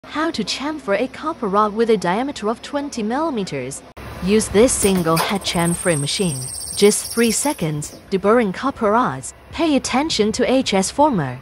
How to chamfer a copper rod with a diameter of 20 mm. Use this single head chamfering machine. Just 3 seconds. Deburring copper rods. Pay attention to HS former.